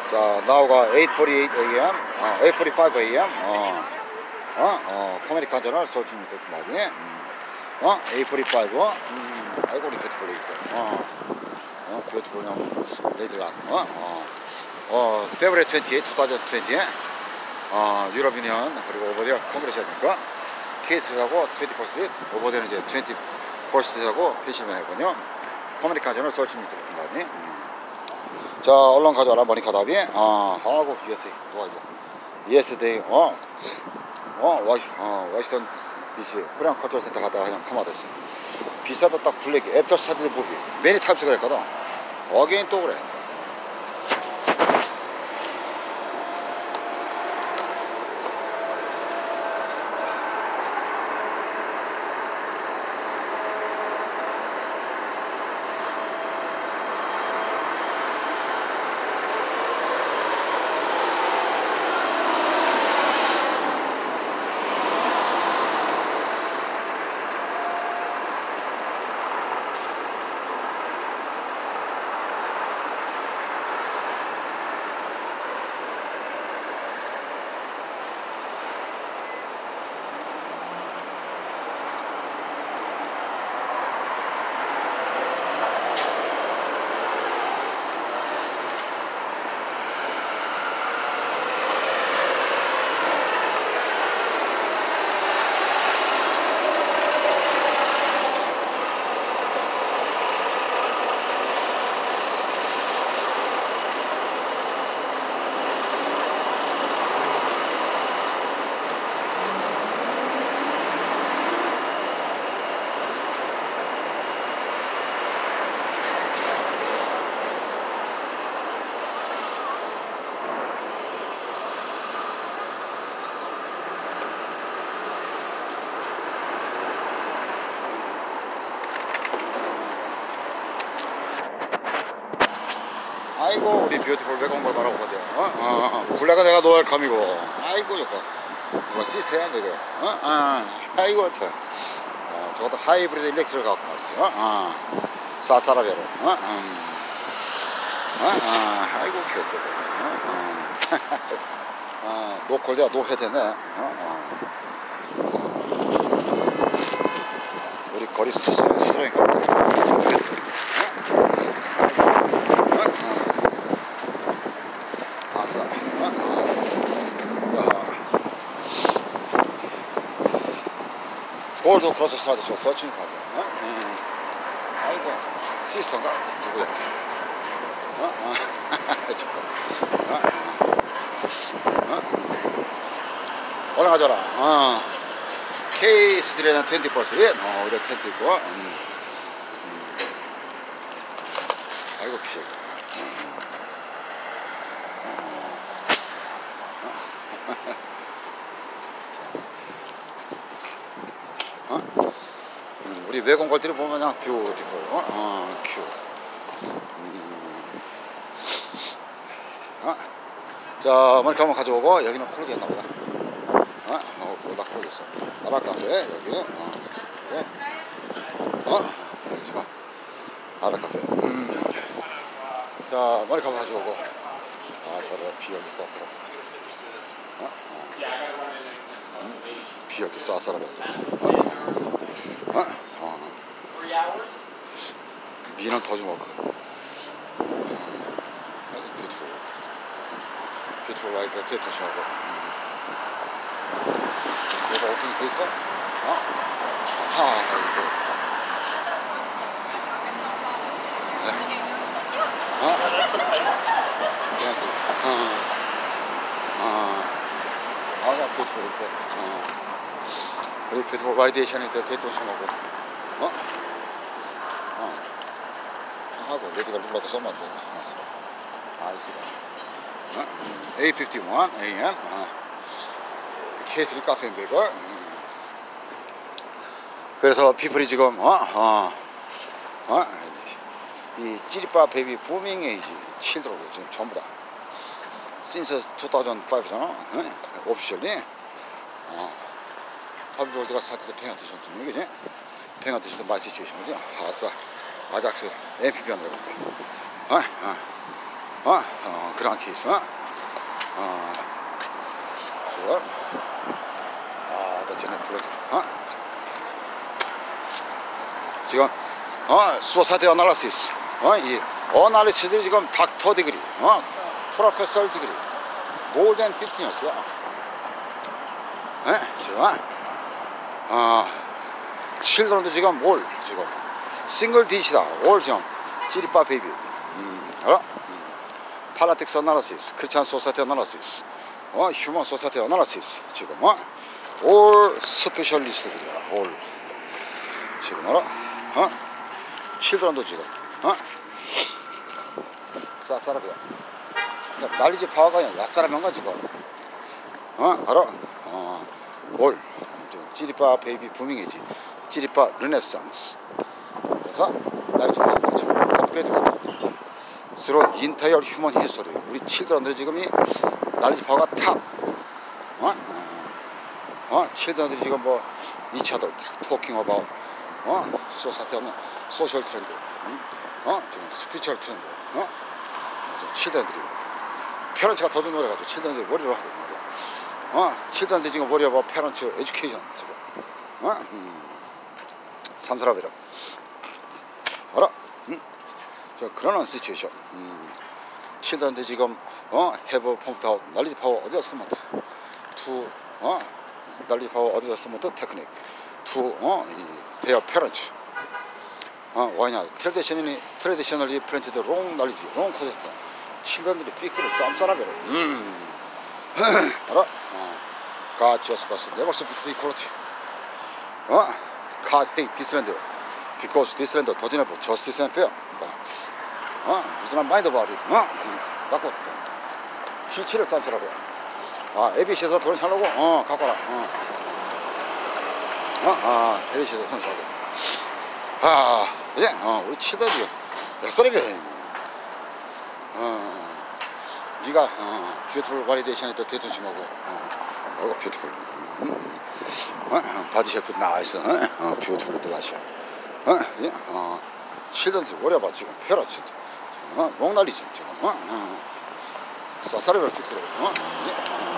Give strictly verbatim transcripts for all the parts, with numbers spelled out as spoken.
자, now가 eight forty-eight a m 어, eight forty-five a m 어, 어, 어, 코메디칸 저널 서칭 유튜브 말이, 음, 어, eight forty-five, 음, 아이고, 우리 뷰티풀 레이드, 어, 어, 뷰티풀 형, 레이드락, 어, 어, 어, February twenty-eighth, twenty twenty, 어, 유럽 유니언, 그리고 오버데어 콩그레시아니까, 케이스하고 twenty-fourth 스트리트, 오버데어는 이제 twenty-fourth 스트리트하고 펜실베니아거든요. 코메디칸 저널 서칭 유튜브 말이, 음. 자, 얼른 가져와라, 머니카 답이. 어, 하고, 예스, 좋아, 이제. 예스데이, 어, 어, 와이, 어, 와이스턴 디씨, 코리안 컬처 센터 갔다가 그냥 커마됐어. 비싸다 딱 블랙이, 애프터 스타디드 부비. 매니 타입스가 됐거든. 어게인 또 그래. 아이고, 우리 뷰티풀 외공벌 바라고 보세요. 어? 어, 어. 블랙은 내가 노알감이고. 아이고, 좋고. 누가 시세야, 내가. 어? 어. 아이고, 저. 어, 저것도 하이브리드 일렉트를 갖고 말이죠. 어? 어. 사사라베로. 어? 음. 어? 어. 아이고, 귀엽고. 어? 어. 어. 노콜대야, 노헤드네. 어? 어. 우리 거리 수정, 수정이니까. 골드 크로스 스타드 저 서칭 카드. 어? 음. 아이고, 시스터가 누구야? 어? 어? 어? 어? 얼른 가져라. 어. K 스트리트는 twenty-four 스트리트. 어, 우리가 텐트 있고. 음. 음. 아이고, 피해. 어? 음, 우리 외국 것들이 보면 그냥 뷰티풀. 어? 어, 큐. 음. 어? 자, 머리카 한번 가져오고, 여기는 쿨게 했나 보다. 어? 어, 다 쿨게 있어. 아라카페, 여기. 어, 네. 어? 여기 봐. 아라카페. 음. 자, 머리카 한번 가져오고. 아, 서로 비열도 쌌어. 어? 음. 비열도 쌌어. 어? 어. 미는 더 좀 먹고. 뷰티풀. 뷰티풀 라이트 테이트 하고. 얘가 오픈이 돼 있어? 어? 아, 이거. 네. 어? 안녕하세요. 어. 어. 아, 뷰티풀 때. 어. 우리 뷰티풀 바리데이션일 때 테이트 하고. 어? 어. 하고 레디가 눌러도 써면 안 되나? 아이스가. 어? eight fifty-one a m 어. 케이 쓰리 카페 베이글. 음. 그래서 피플이 지금 어? 어. 어? 이 찌리빠 베이비 부밍 에이지 칠드로 지금 전부 다. Since two thousand five잖아. 어? 오피셜리. 어. 하비볼드가 스타트 때 팽어티션 중 그지? 팽어티션도 마이 시츄에이션 그지? 아싸. 아작스 엠피피 한다고. 어? 어. 어, 어 그런 케이스. 어, 어, 지금, 아, 나 쟤네 불러줘. 어, 지금, 어, 수사대 어널리시스. 어, 이 어널리시스들이 지금 닥터 디그리, 어, 프로페서 디그리, more than fifteen years야. 예, 지금, 어, 칠드런도 지금 올, 지금, 싱글 디시다, 올 지금, 찌리빠 베이비. 음, 알아? 음. 팔라틱스 어널리시스, 크리스찬 소사이티 어널리시스, 어, 휴먼 소사이티 어널리시스, 지금, 어, 올 스페셜리스트들이야, 올. 지금, 알아? 어? 칠드런도 지금, 어? 쌀쌀하고요. 난리지 파워가 그냥 얕사람한가 지금. 어, 알아? 어, 올. 찌리빠 베이비 부밍이지. 찌리빠 르네상스. 그래서 난리지 파워가 지금 업그레이드 같아. 서로 인타이어 휴먼 히스토리. 우리 칠드런들 지금이 난리지 파워가 탑. 어? 어, 어? 칠드런들이 지금 뭐 each other talking about 어? 소사이티 없는 소셜 트렌드. 응? 어? 지금 스피처럴 트렌드. 어? 칠드런들이 페런츠가 더 좀 노래가지고 칠드런들이 머리로 하고 말이야. 어? 칠드런들이 지금 머리가 뭐 페런츠 에듀케이션 지금. 어? 음. 삼사랍이라고. 알아? 응? 저 그런 시츄에이션. 음. 칠드런들이 지금 어? 해브 펌프드 아웃 날리지 파워 어디었으면트 투 어? 날리지 파워 어디었으면트 테크닉 투 어? 이 대어 페런츠. 어, 왜냐, 트레디셔널리, 트레디셔널리 프렌티드 롱 날리지, 롱 코젝트. 칠드런들이 픽스를 쌈싸라베로. 음. 알아? 어. God just was never supposed equality. 어? God hate this land. Because this land doesn't have justice and fair. 어? 무슨한 마인드 바리. 어? 닦고. 피치를 쌈싸라베. 아, 에이비씨에서 돈 살려고? 어, 갖고 와라. 어. 어? 아, 에이비씨에서 돈 살려고. 아, 이제, 어, 우리 칠드런이 몇 살이게? 어, 니가, 어, 뷰티풀 바리데이션에 또 대통심하고, 어, 어이구, 뷰티풀. 음, 어, 어, 바디 셰프 나이스, 어, 어 뷰티풀 들어가시오. 어, 예, 어, 칠드런들 오려봐, 지금, 펴라, 진짜. 어, 목 날리지, 지금, 어, 어. 사사리를 픽스로, 어, 예.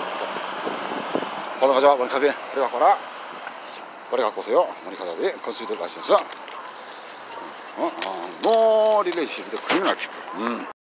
얼른 가자, 머리카비. 머리 갖고 와라. 머리 갖고 오세요. 머리카비. 건수들 라이센스. 어, 어, 노 릴레이션인데 크리미널 피플. 음.